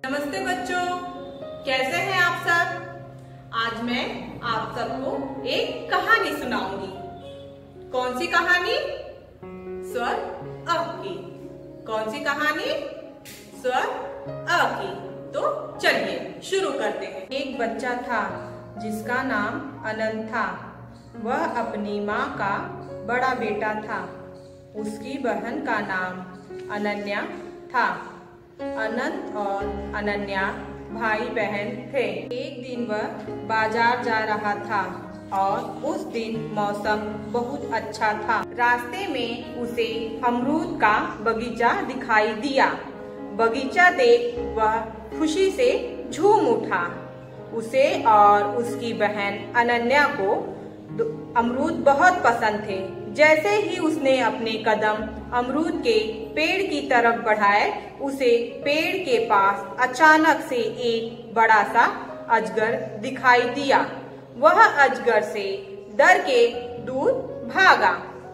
नमस्ते बच्चों, कैसे हैं आप सब। आज मैं आप सबको एक कहानी सुनाऊंगी। कौन सी कहानी? स्वर अ की। कौन सी कहानी? स्वर अ की। तो चलिए शुरू करते हैं। एक बच्चा था जिसका नाम अनंत था। वह अपनी माँ का बड़ा बेटा था। उसकी बहन का नाम अनन्या था। अनंत और अनन्या भाई बहन थे। एक दिन वह बाजार जा रहा था और उस दिन मौसम बहुत अच्छा था। रास्ते में उसे अमरूद का बगीचा दिखाई दिया। बगीचा देख वह खुशी से झूम उठा। उसे और उसकी बहन अनन्या को अमरूद बहुत पसंद थे। जैसे ही उसने अपने कदम अमरूद के पेड़ की तरफ बढ़ाए, उसे पेड़ के पास अचानक से एक बड़ा सा अजगर दिखाई दिया। वह अजगर से डर के दूर भागा।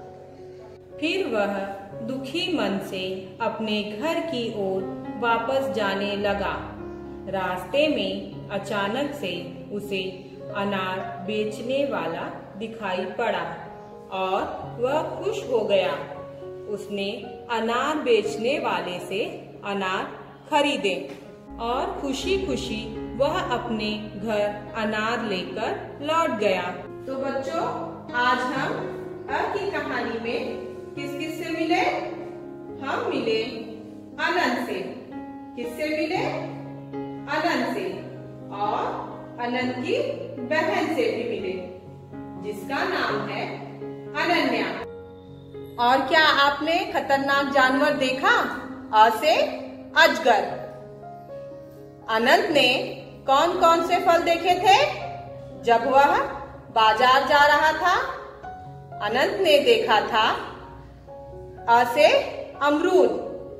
फिर वह दुखी मन से अपने घर की ओर वापस जाने लगा। रास्ते में अचानक से उसे अनार बेचने वाला दिखाई पड़ा और वह खुश हो गया। उसने अनार बेचने वाले से अनार खरीदे और खुशी खुशी वह अपने घर अनार लेकर लौट गया। तो बच्चों, आज हम अ की कहानी में किस किस से मिले? हम मिले अनंत से। किससे मिले? अनंत से। और अनंत की बहन से भी मिले, जिसका नाम है अनन्या। और क्या आपने खतरनाक जानवर देखा? अ से अजगर। अनंत ने कौन कौन से फल देखे थे जब वह बाजार जा रहा था? अनंत ने देखा था अ से अमरूद।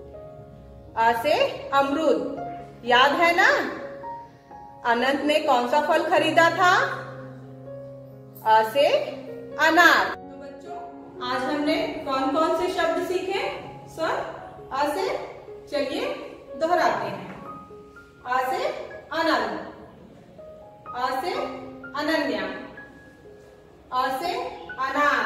अ से अमरूद याद है ना? अनंत ने कौन सा फल खरीदा था? अ से अनार। तो बच्चों, आज हमने कौन कौन से शब्द सीखे स्वर अ से? चलिए दोहराते हैं। अ से अनंत, अ से अनन्या, अ से अनार,